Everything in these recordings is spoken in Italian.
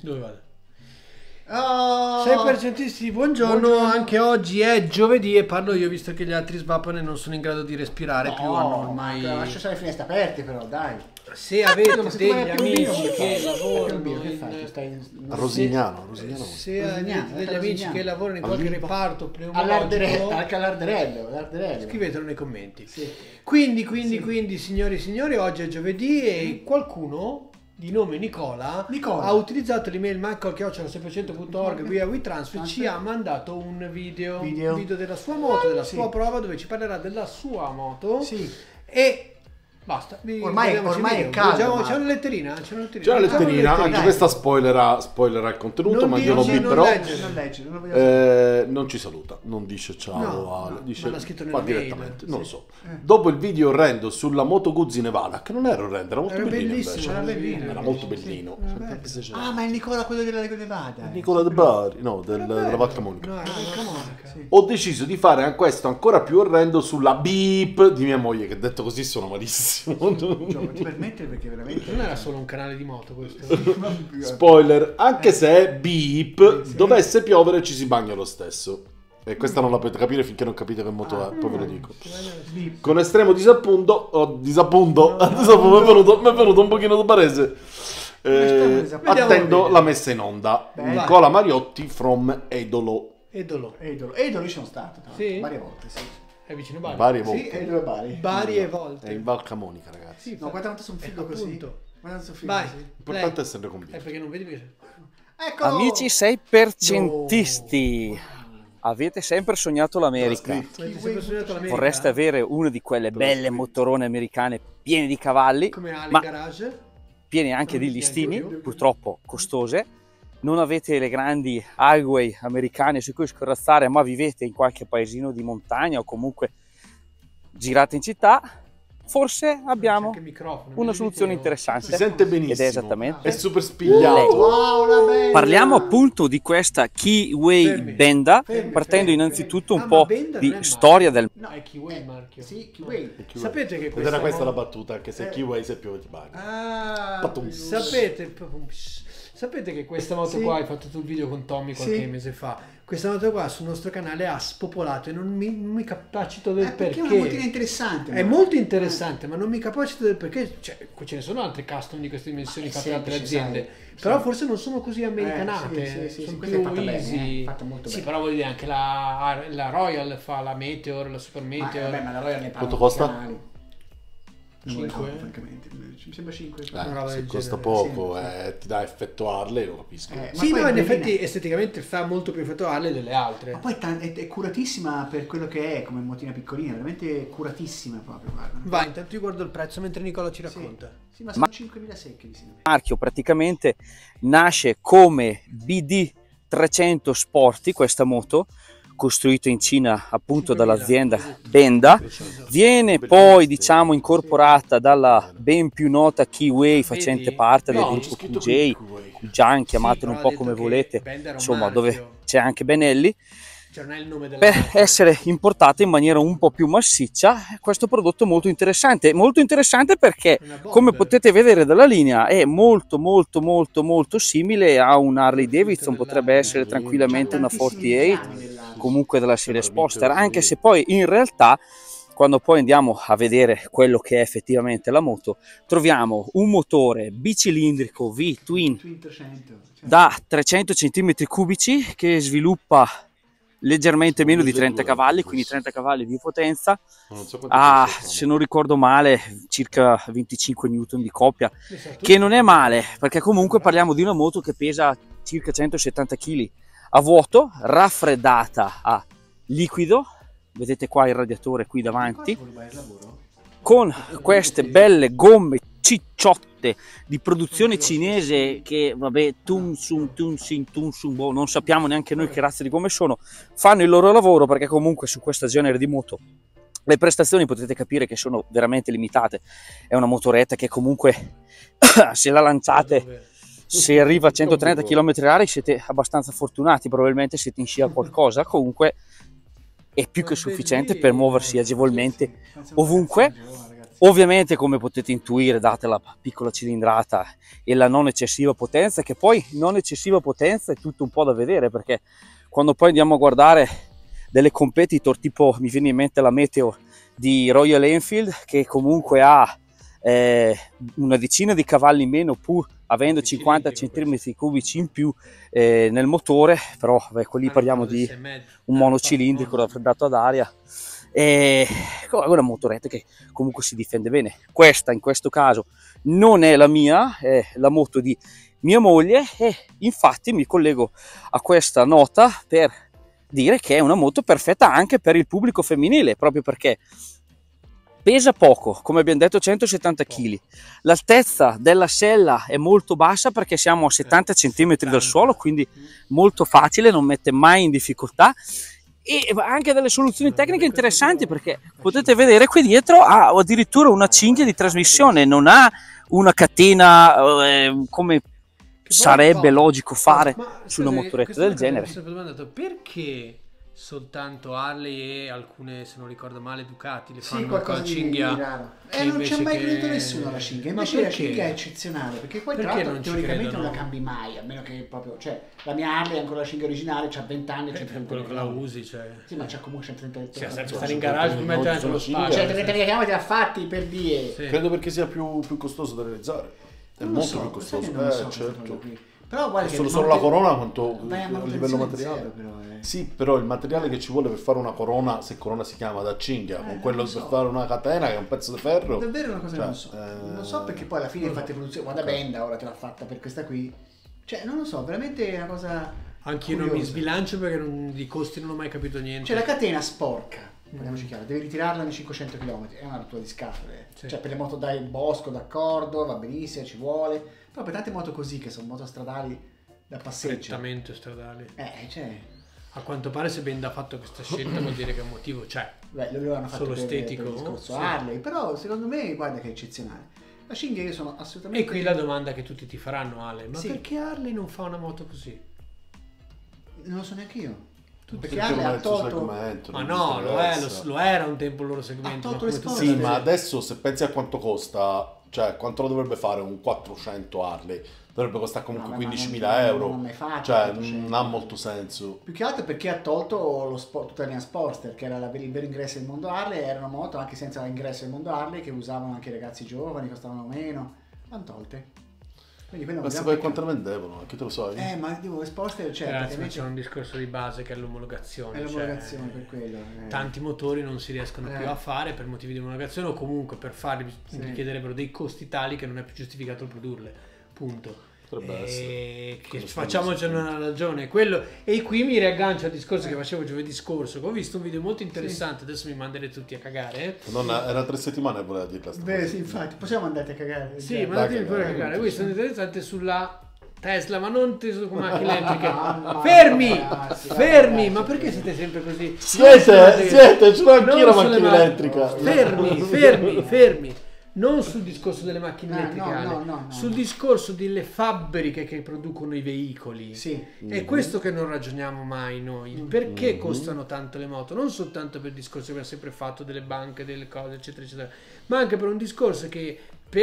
Dove vado? Oh! 6%, buongiorno, anche oggi è giovedì e parlo io visto che gli altri svappano e non sono in grado di respirare più, hanno ormai... Lascia stare le finestre aperte però, dai. Se avete Ma se tu degli vai a Piombino, amici che che lavorano che fai? in... Stai A Rosignano. Se avete degli amici che lavorano in qualche reparto all'Arderello, pneumologico, anche all'Arderello. scrivetelo nei commenti. Sì. Quindi, signori e signori, oggi è giovedì e qualcuno di nome Nicola ha utilizzato l'email michael@6%.org via WeTransfer, ci ha mandato un video della sua moto, della sua prova, dove ci parlerà della sua moto e basta. Ormai è caldo. C'è una letterina? C'è una letterina, anche questa spoilerà il contenuto, ma io non vi però non ci saluta, non dice ciao, Ale, dice ma direttamente, non lo so. Dopo il video orrendo sulla Moto Guzzi Nevada, che non era orrendo, era molto bellino, era molto bellino. Ma è Nicola quello della Nevada. Nicola De Bari, no, della Vacca Monica. Ho deciso di fare questo ancora più orrendo sulla beep di mia moglie, che detto così suona malissimo. Ti permettere perché veramente non era solo un canale di moto questo. Spoiler, anche se beep dovesse piovere ci si bagna lo stesso. E questa non la potete capire finché non capite che moto è, poi ve lo dico. Con estremo disappunto mi è venuto un pochino di barese. Attendo la messa in onda. Nicola Mariotti from Edolo. Edolo io sono stato varie volte, sì. È vicino Bari. Varie volte. Sì, Edolo e Bari. Varie volte. È in Val Camonica, ragazzi. Sì, no, guarda quanto sono figo così. Vai. L'importante è essere convinto. Perché non vedi che... Ecco! Amici 6%isti, avete sempre sognato l'America. Vorreste avere una di quelle belle motorone americane piene di cavalli, ma piene anche di listini, purtroppo costose. Non avete le grandi highway americane su cui scorrazzare, ma vivete in qualche paesino di montagna o comunque girate in città, forse abbiamo una soluzione interessante. Si sente benissimo. Ed è esattamente... È super spigliato. Parliamo appunto di questa Keyway Benda, partendo innanzitutto un po' di storia del... No, è Keyway il marchio. Sì, Keyway. Sapete che ed era questa la battuta, anche se Keyway se piove ti bagni. Sapete che questa moto qua, hai fatto tu il video con Tommy qualche mese fa, questa moto qua sul nostro canale ha spopolato e non mi capacito del perché. Perché è una motina interessante. È molto interessante, ma non mi capacito del perché. Cioè, ce ne sono altre custom di queste dimensioni fatte da altre aziende, però forse non sono così americanate, sono più easy. Fatta molto bene. Però vuol dire anche la Royal fa la Meteor, la Super Meteor. Ma la Royal ne parla. Quanto costa? 5? Francamente, mi sembra 5. Se costa poco, ti dà effetto Harley, lo capisco. Sì, no, in effetti esteticamente fa molto più effetto Harley delle altre. Ma poi è curatissima per quello che è, come motina piccolina, veramente curatissima proprio. Guarda. Vai, intanto io guardo il prezzo mentre Nicola ci racconta. Sì, ma sono 5.000 secchi. Il marchio praticamente nasce come BD 300 Sporty, questa moto, costruito in Cina appunto dall'azienda Benda, viene poi diciamo incorporata dalla ben più nota Keyway facente parte del gruppo QJ, Jan, chiamatelo un po' come volete, insomma dove c'è anche Benelli, per essere importata in maniera un po' più massiccia. Questo prodotto è molto interessante perché come potete vedere dalla linea è molto simile a un Harley Davidson, potrebbe essere tranquillamente una 48 comunque della serie Sportster, anche se poi in realtà quando poi andiamo a vedere quello che è effettivamente la moto troviamo un motore bicilindrico V-Twin da 300 cm3 che sviluppa leggermente meno di 30 cavalli, quindi 30 cavalli di potenza, se non ricordo male circa 25 Newton di coppia, che non è male perché comunque parliamo di una moto che pesa circa 170 kg a vuoto, raffreddata a liquido, vedete qua il radiatore qui davanti, con queste belle gomme cicciotte di produzione cinese che vabbè non sappiamo neanche noi che razza di gomme sono, fanno il loro lavoro perché comunque su questo genere di moto le prestazioni potete capire che sono veramente limitate. È una motoretta che comunque se la lanciate, se arriva a 130 km/h siete abbastanza fortunati, probabilmente siete in scia a qualcosa, comunque è più che sufficiente per muoversi agevolmente ovunque. Ovviamente, come potete intuire, data la piccola cilindrata e la non eccessiva potenza, che poi non eccessiva potenza è tutto un po' da vedere, perché quando poi andiamo a guardare delle competitor, tipo mi viene in mente la Meteor di Royal Enfield, che comunque ha una decina di cavalli in meno, pur avendo 50 cm3 in più nel motore, però lì parliamo di un monocilindrico raffreddato ad aria. È una motoretta che comunque si difende bene. Questa in questo caso non è la mia, è la moto di mia moglie, e infatti mi collego a questa nota per dire che è una moto perfetta anche per il pubblico femminile, proprio perché pesa poco, come abbiamo detto 170 kg, l'altezza della sella è molto bassa perché siamo a 70 cm dal suolo, quindi molto facile, non mette mai in difficoltà, e anche delle soluzioni tecniche interessanti, perché potete vedere qui dietro ha addirittura una cinghia di trasmissione, non ha una catena come sarebbe logico fare su una motoretta del genere. Mi sono domandato perché soltanto Harley e alcune, se non ricordo male, Ducati le fanno con la cinghia. Non c'è mai creduto nessuno alla cinghia. Invece la cinghia è eccezionale, perché poi tra l'altro teoricamente non la cambi mai, a meno che proprio, cioè la mia Harley è ancora la cinghia originale, c'ha 20 anni, c'è quello che la usi, cioè. Sì, ma c'ha comunque 130 senza stare in garage per mettere anche lo spazio. Cioè 30 km ha fatti per dire. Credo perché sia più costoso da realizzare. È molto più costoso. Certo. Però guarda che solo la corona quanto a livello materiale. Sì, però il materiale che ci vuole per fare una corona, se corona si chiama da cinghia, con quello per fare una catena che è un pezzo di ferro. Davvero una cosa che non so. Non so perché poi alla fine fate produzione. Guarda Benda ora te l'ha fatta per questa qui. Cioè, non lo so, veramente è una cosa. Anch'io non mi sbilancio perché di costi non ho mai capito niente. Cioè la catena sporca, parliamoci chiaro, devi ritirarla nei 500 km, è una rottura di scatole. Sì. Cioè per le moto dai bosco, d'accordo, va benissimo, ci vuole. Però per tante moto così, che sono moto stradali da passeggio. Prettamente stradali. Cioè. A quanto pare, se Benda ha fatto questa scelta vuol dire che un motivo c'è. Beh, loro hanno fatto solo per estetico, il discorso sì. Harley, però secondo me guarda che è eccezionale. La cinghia io sono assolutamente. E qui la domanda che tutti ti faranno, Ale, ma sì. Perché Harley non fa una moto così? Non lo so neanche io. Perché Harley ha tolto segmento, ma no, lo era un tempo il loro segmento. Ha tolto sì, ma adesso se pensi a quanto costa, cioè quanto lo dovrebbe fare un 400 Harley? Dovrebbe costare comunque 15.000 euro. Non cioè non ha molto senso. Più che altro perché ha tolto tutta la linea Sportster, che era il vero ingresso del mondo Harley. Era una moto anche senza l'ingresso del mondo Harley che usavano anche i ragazzi giovani, costavano meno. L'hanno tolte. Ma se poi quanto vendevano? Che te lo sai? Ma dico le Sportster, cioè, ragazzi, ma c'è un discorso di base che è l'omologazione. È l'omologazione, per quello. Tanti motori non si riescono più a fare per motivi di omologazione, o comunque per farli richiederebbero dei costi tali che non è più giustificato produrle. Punto. Che facciamocene una ragione quello. E qui mi riaggancio al discorso che facevo giovedì scorso, che ho visto un video molto interessante. Adesso mi manderete tutti a cagare. Era 3 settimane e voleva dirla. Beh sì, infatti possiamo andare a cagare. Sì, mandatemi pure a cagare. Questo è interessante sulla Tesla, ma non teso con macchine elettriche. Fermi, ma perché siete sempre così? Siete, ce l'ho anch'io la macchina elettrica. Fermi. Non sul discorso delle macchine elettriche, no, sul discorso delle fabbriche che producono i veicoli. Sì. È questo che non ragioniamo mai noi. Perché costano tanto le moto? Non soltanto per il discorso che abbiamo sempre fatto delle banche, delle cose, eccetera, eccetera, ma anche per un discorso che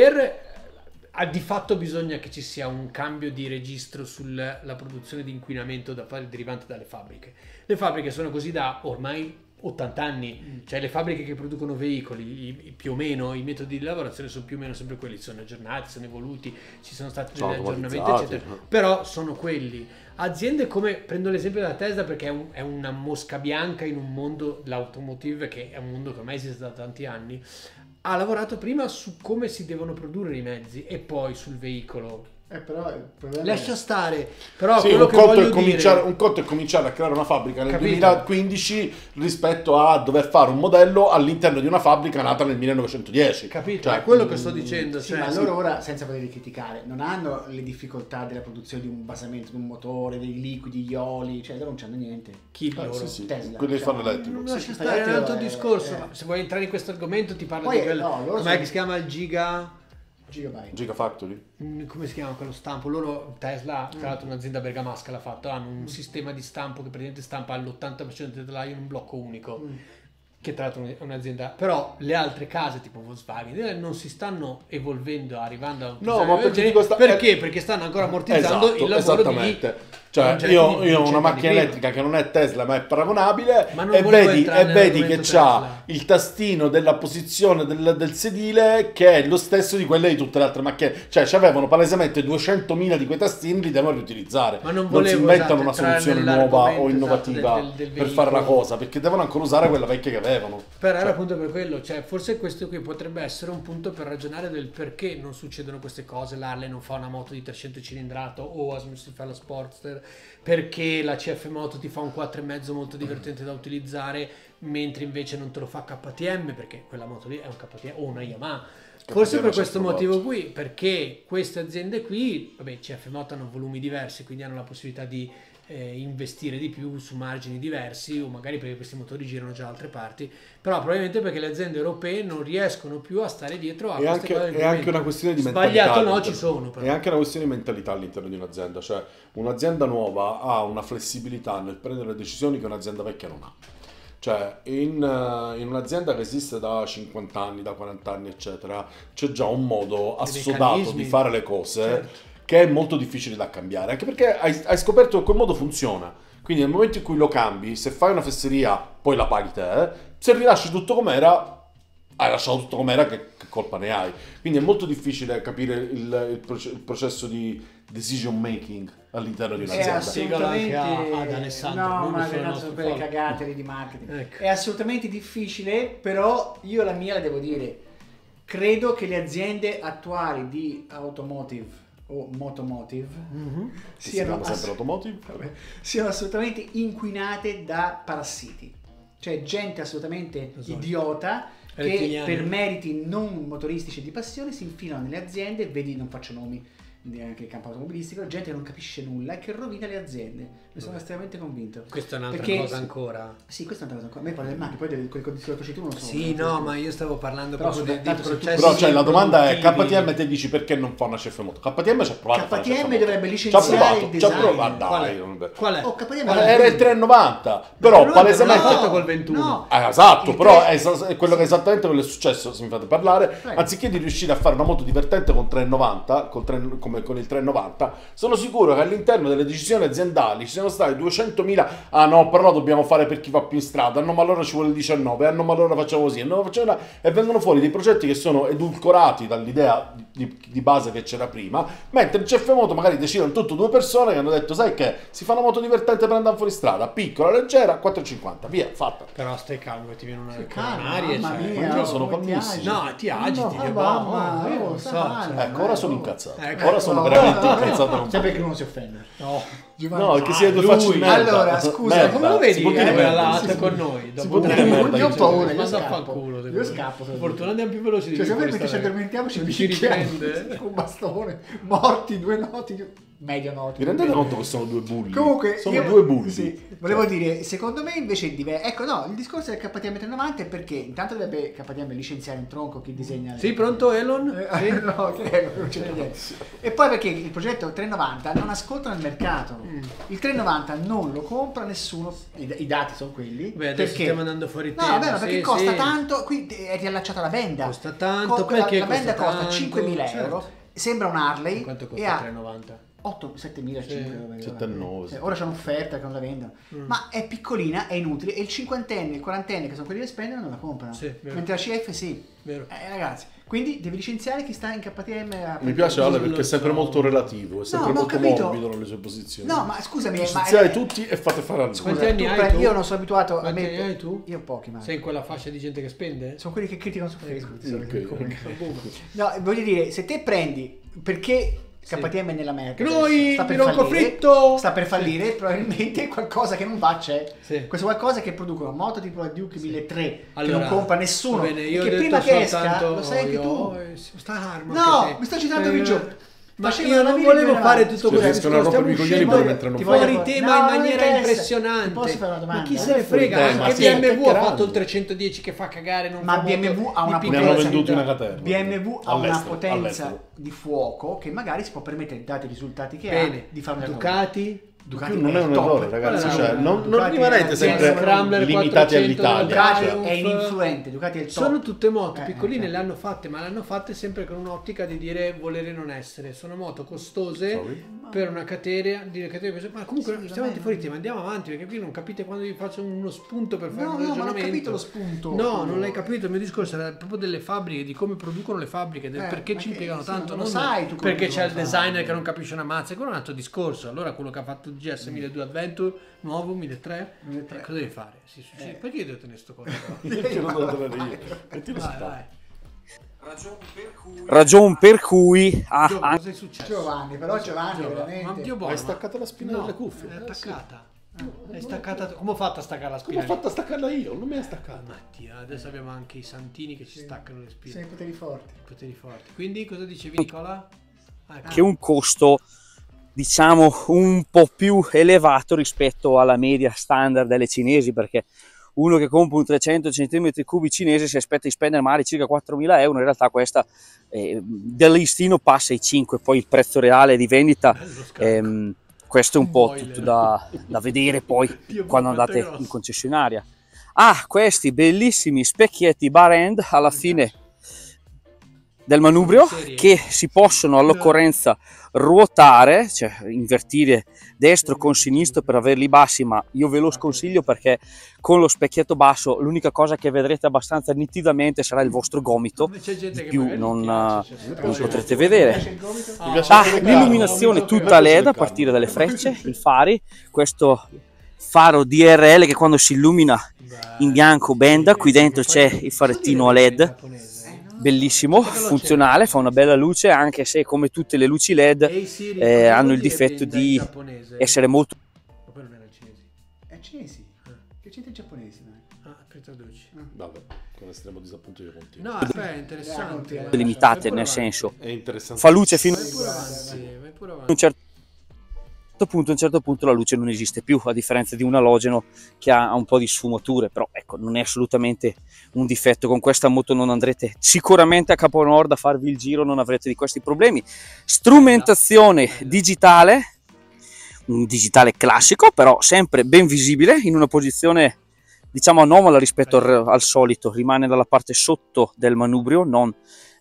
di fatto bisogna che ci sia un cambio di registro sulla produzione di inquinamento derivante dalle fabbriche. Le fabbriche sono così da ormai 80 anni, cioè le fabbriche che producono veicoli più o meno i metodi di lavorazione sono più o meno sempre quelli, sono aggiornati, sono evoluti, ci sono stati degli aggiornamenti eccetera, però sono quelli. Aziende come, prendo l'esempio della Tesla perché è una mosca bianca in un mondo, l'automotive, che è un mondo che ormai esiste da tanti anni, ha lavorato prima su come si devono produrre i mezzi e poi sul veicolo. Però il problema lascia stare, però sì, quello che voglio dire... un conto è cominciare a creare una fabbrica nel 2015 rispetto a dover fare un modello all'interno di una fabbrica nata nel 1910. Capito? Cioè, è quello che sto dicendo. Sì, ma loro ora, senza voler criticare, non hanno le difficoltà della produzione di un basamento, di un motore, dei liquidi, gli oli, cioè loro non c'hanno niente. Chi loro? Sì. Tesla. Quelli che fanno elettrico. Non lascia stare, è un altro discorso. Se vuoi entrare in questo argomento ti parlo poi, di quello. Com'è che si chiama il Gigafactory? Come si chiama quello stampo? Loro, Tesla, tra l'altro un'azienda bergamasca l'ha fatto, hanno un sistema di stampo che praticamente stampa all'80% del telaio in un blocco unico. che tra l'altro è un'azienda, però le altre case tipo Volkswagen non si stanno evolvendo, arrivando a no, ma perché? Perché stanno ancora ammortizzando il lavoro di cioè io ho una macchina elettrica che non è Tesla ma è paragonabile e vedi che c'ha il tastino della posizione del sedile che è lo stesso di quelle di tutte le altre macchine, cioè avevano palesemente 200.000 di quei tastini, li devono riutilizzare, ma non si inventano una soluzione nuova o innovativa per fare la cosa, perché devono ancora usare quella vecchia che avevano. Però era appunto per quello, cioè forse questo qui potrebbe essere un punto per ragionare del perché non succedono queste cose. L'Harley non fa una moto di 300 cilindrato o ha smesso di fare la Sportster, perché la CF Moto ti fa un 4,5 molto divertente da utilizzare, mentre invece non te lo fa KTM, perché quella moto lì è un KTM o una Yamaha. Forse per questo motivo qui, perché queste aziende qui, vabbè, CF Moto hanno volumi diversi, quindi hanno la possibilità di investire di più su margini diversi, o magari perché questi motori girano già da altre parti, però probabilmente perché le aziende europee non riescono più a stare dietro a queste cose. È anche una questione di mentalità. Sbagliato no, ci sono. È anche una questione di mentalità all'interno di un'azienda, cioè un'azienda nuova ha una flessibilità nel prendere le decisioni che un'azienda vecchia non ha. Cioè in un'azienda che esiste da 50 anni, da 40 anni eccetera, c'è già un modo assodato di fare le cose, certo, che è molto difficile da cambiare, anche perché hai scoperto che quel modo funziona. Quindi nel momento in cui lo cambi, se fai una fesseria poi la paghi te, se rilasci tutto com'era, hai lasciato tutto com'era, che colpa ne hai? Quindi è molto difficile capire il processo di decision making all'interno di un'azienda. Assolutamente ad Alessandro. No, ma sono quelle cagate di marketing. Ecco. È assolutamente difficile, però io la mia la devo dire. Credo che le aziende attuali di automotive o motomotive siano assolutamente inquinate da parassiti, cioè gente assolutamente idiota che per meriti non motoristici e di passione si infilano nelle aziende, vedi, non faccio nomi neanche il campo automobilistico, gente che non capisce nulla e che rovina le aziende. Ne sono estremamente convinto. Questa è un'altra cosa ancora. Sì, questa è un'altra cosa ancora. A me parla del marchio, poi quel condizione che tu non so. Sì, no, ma io stavo parlando proprio di processi. Però cioè, la domanda è: KTM te dici perché non fa una CF Moto? KTM ci ha provato. KTM dovrebbe licenziare il design. Ci ha provato, dai. Qual è? Oh, KTM era il 390, però palesemente col 21. Esatto, però è quello che esattamente quello è successo, se mi fate parlare. Anziché di riuscire a fare una moto divertente con 390, come con il 390, sono sicuro che all'interno delle decisioni aziendali ci siano stati 200.000. Ah no, però lo dobbiamo fare per chi va più in strada. No, ma allora ci vuole il 19. Ah no, ma allora facciamo così. No, facciamo e vengono fuori dei progetti che sono edulcorati dall'idea di base che c'era prima. Mentre in CF Moto magari decidono tutto due persone che hanno detto: sai che si fa una moto divertente per andare fuori strada, piccola, leggera, 4,50, via, fatta. Però stai calmo che ti viene una aria. Io sono calmissimo. No, ti agiti. Ora sono incazzato. Ora sono veramente incazzato. Sai perché non si offende? No, è che siete due facce di merda. Allora, scusa, come lo vedi? Con noi. Io ho paura, io scappo. Fortuna andiamo più veloci di cioè, se noi mentre ci addormentiamo ci riprende un bastone, morti, 2 noti, medio noti. Vi rendete conto che sono due bulli? Comunque, sono due bulli. Sì, volevo dire, secondo me invece ecco, no, il discorso del KTM 390 è perché intanto dovrebbe KTM licenziare in tronco chi disegna. Sì, pronto Elon? Sì. No, non c'è niente. E poi perché il progetto 390 non ascoltano il mercato. Il 390 non lo compra nessuno, i dati sono quelli. Beh, adesso stiamo andando fuori tema. No, vabbè, perché costa tanto, qui è riallacciata la Benda. Costa tanto, perché la Benda costa 5.000 euro, certo. Sembra un Harley. Quanto costa il 390? 7.500. Ora c'è un'offerta che non la vendono. Ma è piccolina, è inutile. E il 50enne e il 40enne, che sono quelli che spendono, non la comprano. Sì, mentre la CF sì. Vero. Ragazzi, quindi devi licenziare chi sta in KTM. Mi piace Ale perché è sempre molto relativo, è sempre molto morbido nelle sue posizioni. No, ma scusami, licenziare tutti e fate fare a Quanti anni hai tu? Io non sono abituato a Quanti anni hai tu? Io pochi, ma sei in quella fascia di gente che spende? Sono quelli che criticano su Facebook. Okay. No, voglio dire, se te prendi perché KTM è nella merda, noi sta per fallire, probabilmente qualcosa che non va c'è. Questo qualcosa che producono moto tipo la Duke 1300 che non compra nessuno, bene, io che prima che esca lo sai anche tu. No, mi sto citando il gioco. Ma io non volevo fare tutto questo. Riescono a rompermi i coglioni pure mentre non fuori tema in maniera impressionante. Posso fare una domanda? Ma chi se ne frega? Anche BMW ha fatto il 310 che fa cagare. Ma BMW ha una potenza. Ne hanno venduti una caterva. BMW ha una potenza di fuoco che magari si può permettere, dati i risultati che ha, di fare un Ducati. Ducati non è un errore, ragazzi, cioè, non rimanete sempre limitati all'Italia. Ducati è l'influente, Ducati è il top. Sono tutte moto piccoline, le hanno fatte, ma le hanno fatte sempre con un'ottica di dire volere non essere. Sono moto costose per una catena, ma comunque stiamo andando fuori tema, andiamo avanti, perché qui non capite quando vi faccio uno spunto per fare un ragionamento. No, non ho capito lo spunto. No, non l'hai capito, il mio discorso era proprio delle fabbriche, di come producono le fabbriche, del perché ci impiegano tanto, non sai tu perché c'è il designer che non capisce una mazza, quello è un altro discorso. Allora quello che ha fatto il GS 1200 Adventure nuovo 1300, cosa devi fare? Perché io devo tenere sto coso? Perché non devo tenere io? Vai. Ragion per cui cosa è successo? Giovanni, veramente. Hai staccato la spina delle cuffie? È attaccata. È staccata. Come ho fatto a staccare la spina? Come ho fatto a staccarla io? Non mi ha staccata. Mattia, adesso abbiamo anche i santini che ci staccano le spine. Sei poteri forti. Quindi cosa dicevi, Nicola? Che è un costo, diciamo, un po' più elevato rispetto alla media standard delle cinesi, perché uno che compra un 300 cm3 cinese si aspetta di spendere magari circa 4.000 euro, in realtà questa del listino passa i 5, poi il prezzo reale di vendita, questo è un po' tutto da vedere poi quando andate in concessionaria. Questi bellissimi specchietti bar end alla fine del manubrio che si possono all'occorrenza ruotare, cioè invertire destro con sinistro per averli bassi, ma io ve lo sconsiglio perché con lo specchietto basso l'unica cosa che vedrete abbastanza nitidamente sarà il vostro gomito, di più non potrete vedere. L'illuminazione tutta LED a partire dalle frecce, i fari, questo faro DRL che quando si illumina in bianco benda, qui dentro c'è il farettino a LED, bellissimo, funzionale, fa una bella luce, anche se come tutte le luci LED hanno il difetto di essere molto... È cinesi? Che c'entra i giapponesi? Vabbè, con estremo disappunto io continuo. No, è interessante. limitate, nel senso, È interessante. fa luce fino Vai pure avanti. a un certo punto la luce non esiste più, a differenza di un alogeno che ha un po' di sfumature, però ecco, non è assolutamente un difetto. Con questa moto non andrete sicuramente a Capo Nord a farvi il giro, non avrete di questi problemi. Strumentazione digitale, un digitale classico, però sempre ben visibile, in una posizione diciamo anomala rispetto al solito, rimane dalla parte sotto del manubrio, non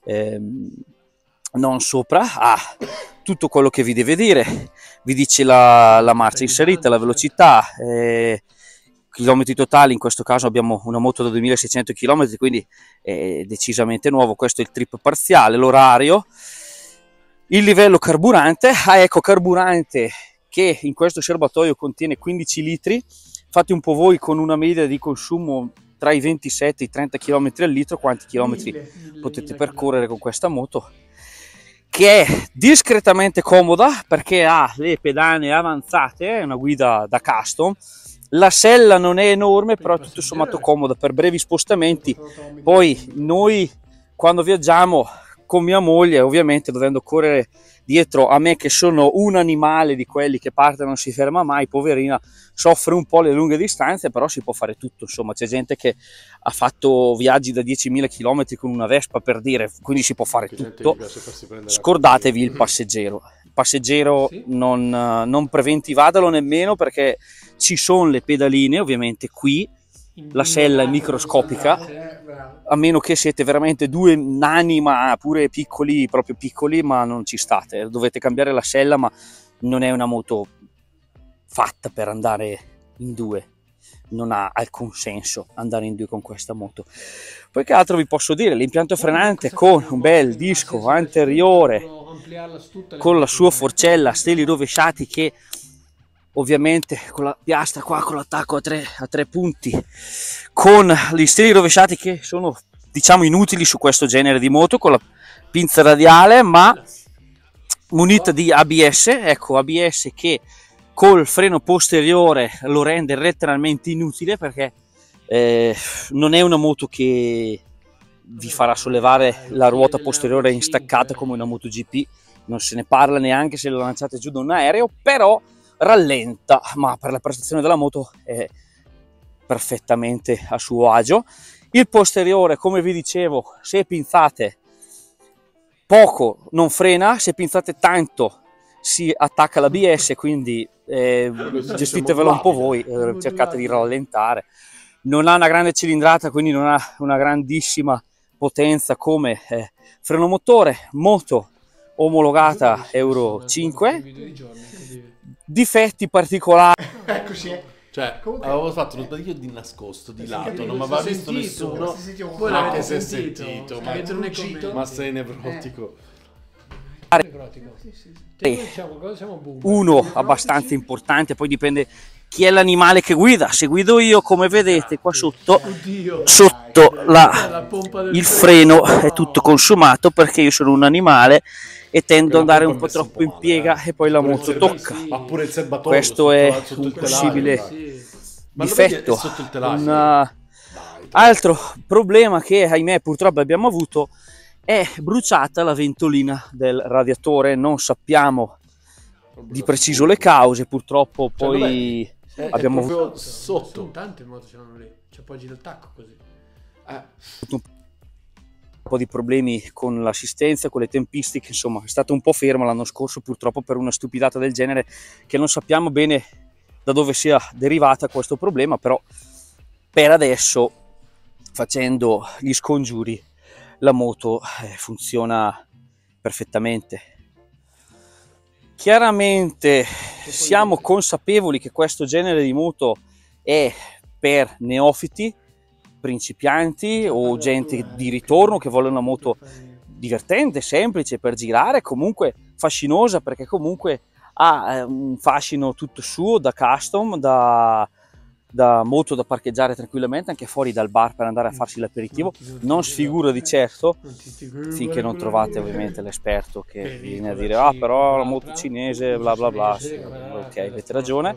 sopra. Tutto quello che vi deve dire, vi dice la marcia inserita, la velocità, chilometri totali. In questo caso abbiamo una moto da 2600 km, quindi è decisamente nuovo. Questo è il trip parziale, l'orario, il livello carburante. Ecco, carburante che in questo serbatoio contiene 15 litri, fate un po' voi con una media di consumo tra i 27 e i 30 km al litro, quanti chilometri potete percorrere con questa moto, che è discretamente comoda perché ha le pedane avanzate, è una guida da custom. La sella non è enorme, però è tutto sommato comoda per brevi spostamenti. Poi noi quando viaggiamo con mia moglie, ovviamente dovendo correre dietro a me che sono un animale di quelli che parte e non si ferma mai, poverina, soffre un po' le lunghe distanze, però si può fare tutto. Insomma, c'è gente che ha fatto viaggi da 10.000 km con una Vespa, per dire, quindi si può fare tutto. Scordatevi il passeggero. Il passeggero sì, non preventivadelo nemmeno, perché ci sono le pedaline, ovviamente qui la sella è microscopica, a meno che siete veramente due nani, ma pure piccoli, proprio piccoli, ma non ci state, dovete cambiare la sella, ma non è una moto fatta per andare in due, non ha alcun senso andare in due con questa moto. Poi che altro vi posso dire? L'impianto frenante con un bel disco anteriore, con la sua forcella a steli rovesciati, che ovviamente con la piastra qua, con l'attacco a tre punti, con gli steli rovesciati che sono diciamo inutili su questo genere di moto, con la pinza radiale, ma munita di ABS. Ecco, ABS che col freno posteriore lo rende letteralmente inutile, perché non è una moto che vi farà sollevare la ruota posteriore in staccata come una MotoGP, non se ne parla neanche se la lanciate giù da un aereo, però rallenta, ma per la prestazione della moto è perfettamente a suo agio. Il posteriore, come vi dicevo, se pinzate poco non frena, se pinzate tanto si attacca l'ABS, quindi gestitevelo un po' voi, cercate di rallentare. Non ha una grande cilindrata, quindi non ha una grandissima potenza come freno motore, moto omologata Euro 5, difetti particolari. Eccoci. Cioè, avevo fatto uno sbadiglio di nascosto, di lato, non mi aveva visto nessuno, anche se sentito, ma sei nevrotico. Uno abbastanza importante, poi dipende chi è l'animale che guida. Se guido io, come vedete qua sotto il freno è tutto consumato perché io sono un animale e tendo ad andare un po' troppo in piega e poi la moto tocca. Questo è un possibile difetto. Un altro problema che ahimè purtroppo abbiamo avuto è bruciata la ventolina del radiatore. Non sappiamo di preciso le cause, purtroppo poi abbiamo avuto sotto. Sono tante moto ce l'hanno lì, c'è poi gira il tacco così. Un po' di problemi con l'assistenza, con le tempistiche, insomma è stato un po' fermo l'anno scorso purtroppo per una stupidata del genere che non sappiamo bene da dove sia derivata questo problema, però per adesso, facendo gli scongiuri, la moto funziona perfettamente. Chiaramente siamo consapevoli che questo genere di moto è per neofiti, principianti o gente di ritorno che vuole una moto divertente, semplice per girare, comunque fascinosa, perché comunque ha un fascino tutto suo, da custom, da moto da parcheggiare tranquillamente anche fuori dal bar per andare a farsi l'aperitivo. Non sfigura di certo finché non trovate ovviamente l'esperto che viene a dire però la moto cinese bla bla bla. Ok, avete ragione.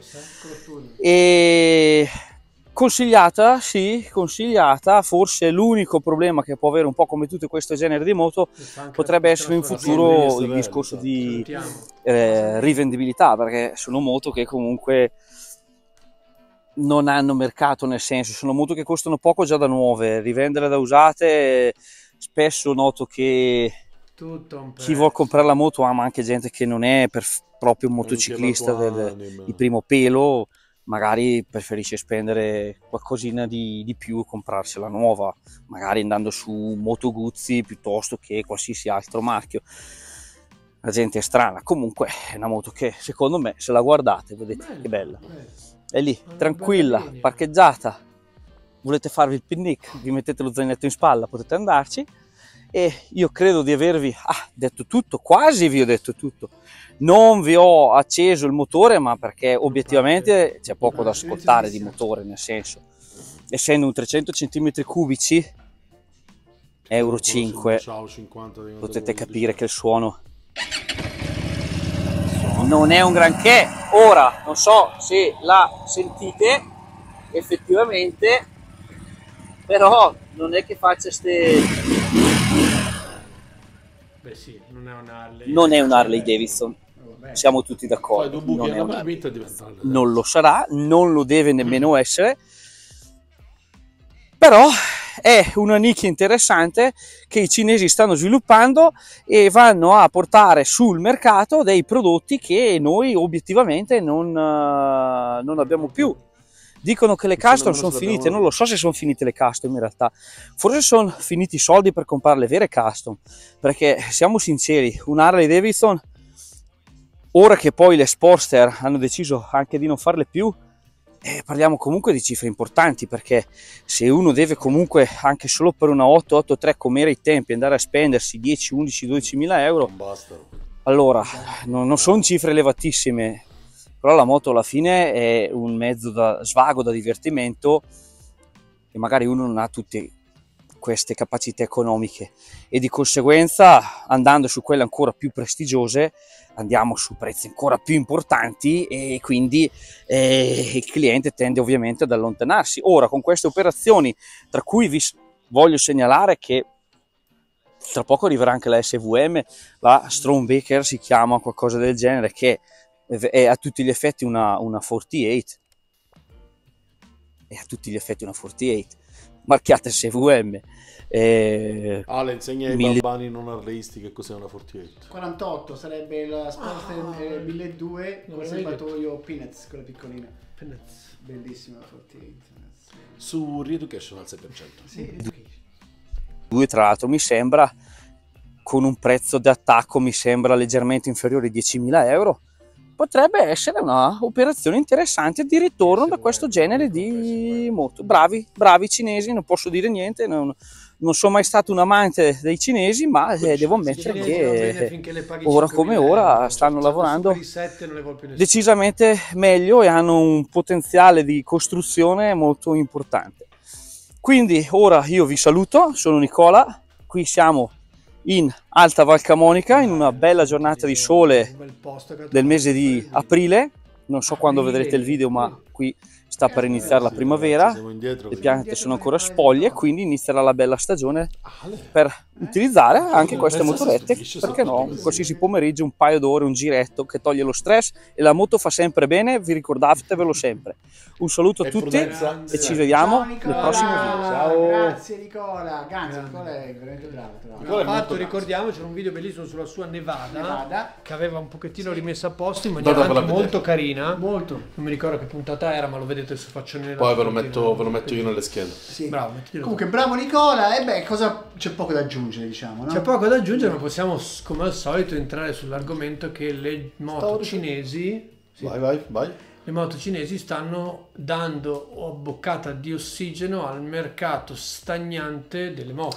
E consigliata, sì, consigliata. Forse l'unico problema che può avere un po' come tutto questo genere di moto potrebbe essere in futuro il discorso di rivendibilità, perché sono moto che comunque non hanno mercato, nel senso sono moto che costano poco già da nuove, rivendere da usate spesso noto che chi vuol comprare la moto ama anche gente che non è proprio un motociclista di primo pelo, magari preferisce spendere qualcosina di più e comprarsela nuova, magari andando su Moto Guzzi piuttosto che qualsiasi altro marchio. La gente è strana, comunque è una moto che secondo me, se la guardate, vedete che bella. È lì, tranquilla, parcheggiata, volete farvi il picnic, vi mettete lo zainetto in spalla, potete andarci. E io credo di avervi detto tutto, quasi vi ho detto tutto. Non vi ho acceso il motore, ma perché obiettivamente c'è poco da ascoltare di motore, nel senso, essendo un 300 cm3 Euro 5, potete capire che il suono non è un granché. Ora non so se la sentite effettivamente, però non è che faccia Beh sì, non è un Harley Davidson, siamo tutti d'accordo, non lo sarà, non lo deve nemmeno essere, però è una nicchia interessante che i cinesi stanno sviluppando e vanno a portare sul mercato dei prodotti che noi obiettivamente non abbiamo più. Dicono che le custom sono finite, non lo so se sono finite le custom in realtà, forse sono finiti i soldi per comprare le vere custom, perché siamo sinceri, un Harley Davidson, ora che poi le Sportster hanno deciso anche di non farle più, parliamo comunque di cifre importanti, perché se uno deve comunque anche solo per una 883 come era ai tempi andare a spendersi 10, 11, 12 mila euro, allora non sono cifre elevatissime, però la moto alla fine è un mezzo da svago, da divertimento, e magari uno non ha tutte queste capacità economiche e di conseguenza, andando su quelle ancora più prestigiose, andiamo su prezzi ancora più importanti e quindi il cliente tende ovviamente ad allontanarsi. Ora, con queste operazioni, tra cui vi voglio segnalare che tra poco arriverà anche la SVM, la Stormbaker si chiama, qualcosa del genere, che è a tutti gli effetti una 48, è a tutti gli effetti una 48, marchiate SVM. Ale, insegna ai bambini non arleisti che cos'è una 48. 48 sarebbe la Sportster 1200 con serbatoio Peanuts, quella piccolina. Peanuts. Bellissima la 48. Su Re-Education al 6%. Sì, Due, tra l'altro, mi sembra, con un prezzo d'attacco mi sembra leggermente inferiore ai 10.000 euro, potrebbe essere una operazione interessante di ritorno da questo genere di moto. Bravi cinesi, non posso dire niente, non sono mai stato un amante dei cinesi, ma devo ammettere che ora come ora stanno lavorando decisamente meglio e hanno un potenziale di costruzione molto importante. Quindi ora io vi saluto, sono Nicola, qui siamo in Alta Val Camonica in una bella giornata di sole del mese di aprile. Non so quando vedrete il video, ma qui sta per iniziare la primavera, le piante sono ancora spoglie, quindi inizierà la bella stagione per utilizzare anche queste motorette, perché no, un qualsiasi pomeriggio, un paio d'ore, un giretto che toglie lo stress e la moto fa sempre bene, vi ricordatevelo sempre. Un saluto a tutti e ci vediamo nel prossimo video. Ciao. Grazie Nicola, Nicola è veramente bravo. Infatti ricordiamoci, c'era un video bellissimo sulla sua Nevada che aveva un pochettino rimessa a posto in maniera anche molto carina. Molto. Non mi ricordo che puntata era, ma lo vedete se faccio nella poi ve lo metto io nelle schede. Sì. Bravo, comunque bravo Nicola, e beh, cosa c'è poco da aggiungere, diciamo, no? C'è poco da aggiungere, ma possiamo come al solito entrare sull'argomento che le moto cinesi vai. Le moto cinesi stanno dando boccata di ossigeno al mercato stagnante delle moto.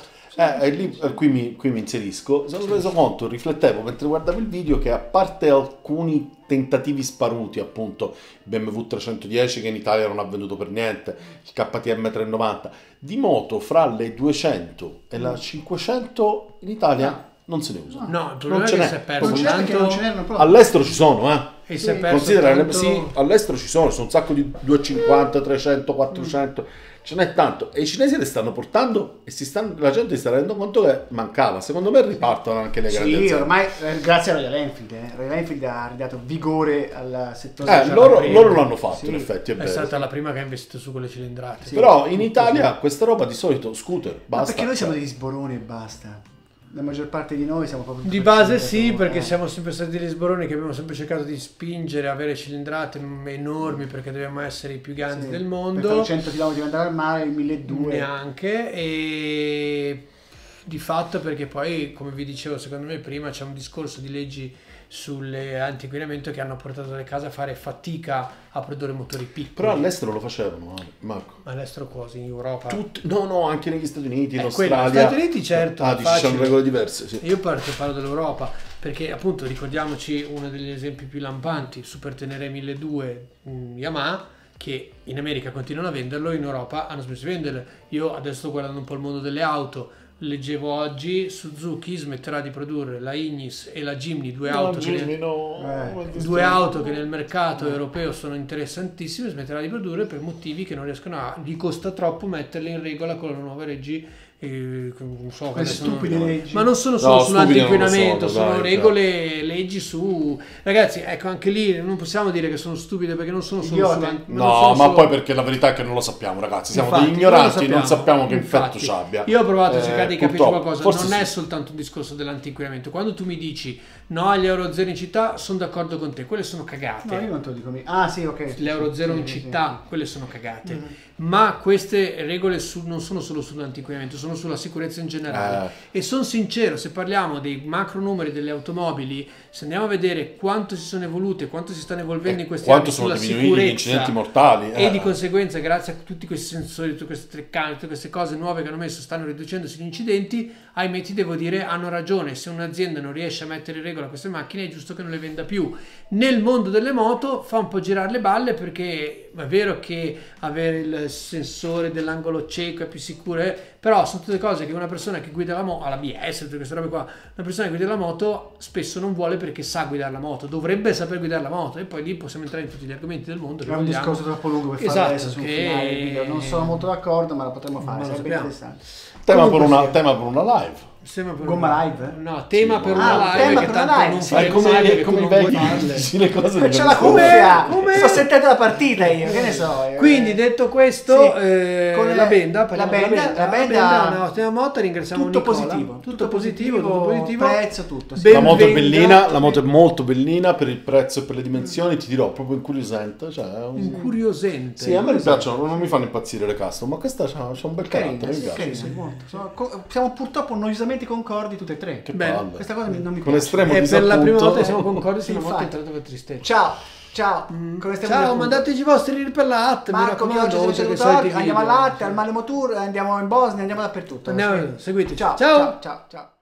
Qui mi inserisco. Sono reso conto, riflettevo mentre guardavo il video, che a parte alcuni tentativi sparuti, appunto il BMW 310 che in Italia non ha venduto per niente, il KTM 390, di moto fra le 200 e la 500 in Italia non se ne usa. No, il problema è che si è perso tanto. All'estero ci sono, E si è perso considera, tanto... sì, all'estero ci sono un sacco di 250, 300, 400, ce n'è tanto, e i cinesi le stanno portando e la gente si sta rendendo conto che mancava. Secondo me ripartono anche le grandi aziende. Ormai grazie a Royal Enfield. Royal Enfield ha ridato vigore al settore. Loro l'hanno fatto, in effetti, è stata la prima che ha investito su quelle cilindrate. Però in Italia questa roba di solito scooter, basta. Ma perché noi siamo degli sboroni e basta. La maggior parte di noi siamo proprio di base sì, perché siamo sempre stati degli sboroni che abbiamo sempre cercato di spingere a avere cilindrate enormi perché dobbiamo essere i più grandi del mondo. Per 100 km di andare al mare, 1200 neanche, e di fatto perché poi, come vi dicevo, secondo me prima c'è un discorso di leggi sulle anti-inquinamento che hanno portato le case a fare fatica a produrre motori piccoli. Però all'estero lo facevano, Marco. All'estero quasi, in Europa? No, anche negli Stati Uniti, in Australia. Negli Stati Uniti certo. Ci sono regole diverse, sì. Io parlo dell'Europa, perché appunto ricordiamoci uno degli esempi più lampanti, Super Tenere 1200 Yamaha, che in America continuano a venderlo, in Europa hanno smesso di venderlo. Io adesso sto guardando un po' il mondo delle auto. Leggevo oggi Suzuki smetterà di produrre la Ignis e la Jimny, due auto che nel mercato europeo sono interessantissime, smetterà di produrre per motivi che non riescono gli costa troppo metterle in regola con le nuove leggi. Non so, leggi. Ma non sono solo sull'antinquinamento, sono regole, leggi su, ragazzi, ecco, anche lì non possiamo dire che sono stupide perché non sono solo poi perché la verità è che non lo sappiamo, ragazzi, siamo degli ignoranti, non sappiamo che effetto ci abbia. Io ho provato a cercare di capire qualcosa, non è soltanto un discorso dell'antinquinamento. Quando tu mi dici no agli Euro 0 in città, sono d'accordo con te, quelle sono cagate. No, io non te lo dico. Sì, ok. L'Euro 0 in città, quelle sono cagate. Ma queste regole non sono solo sull'antinquinamento, sono sulla sicurezza in generale. E sono sincero, se parliamo dei macro numeri delle automobili, se andiamo a vedere quanto si sono evolute, quanto si stanno evolvendo in questi anni sulla sicurezza, gli incidenti mortali, e di conseguenza grazie a tutti questi sensori, tutte queste telecamere, tutte queste cose nuove che hanno messo, stanno riducendosi gli incidenti. Ahimè, ti devo dire, hanno ragione. Se un'azienda non riesce a mettere in regola queste macchine, è giusto che non le venda più. Nel mondo delle moto fa un po' girare le balle, perché è vero che avere il sensore dell'angolo cieco è più sicuro, però sono tutte cose che una persona che guida la moto, alla BS, tutte queste robe qua, una persona che guida la moto spesso non vuole perché sa guidare la moto, dovrebbe saper guidare la moto, e poi lì possiamo entrare in tutti gli argomenti del mondo. È un discorso troppo lungo per fare adesso su un finale video. Non sono molto d'accordo, ma la potremmo fare, sarebbe interessante. Tema per una live. Gomma live? No, tema per una live. Tema che per tanto una live. non Sì, fai come i vecchi. Le cose c'è la cuffia. Sto sentendo la partita io, che ne so. Quindi detto questo, con la benda, la benda è una ottima moto, ringraziamo tutto Nicola. positivo. Tutto positivo. Prezzo, tutto. La moto è bellina, la moto è molto bellina per il prezzo e per le dimensioni, ti dirò, proprio incuriosente. Incuriosente. Sì, a me mi piacciono, non mi fanno impazzire le custom, ma questa c'ha un bel carattere, mi piace. Siamo purtroppo noiosamente concordi tutte e tre. Che palle. Questa cosa non mi Con piace. estremo E per la prima volta disappunto. siamo concordi su una moto entrata per tristezza. Ciao. Ciao, mandateci i vostri link per la mi Marco, che oggi raccomando. andiamo al latte, al Malemo Tour, andiamo in Bosnia, andiamo dappertutto. Seguiteci. Ciao.